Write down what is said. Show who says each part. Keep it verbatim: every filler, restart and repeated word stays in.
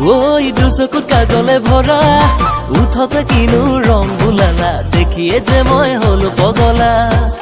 Speaker 1: ওই দু চকুত কাজলে ভৰা উঠতে কিনো ৰং বুলালা দেখিয়ে যে মই হলো পগলা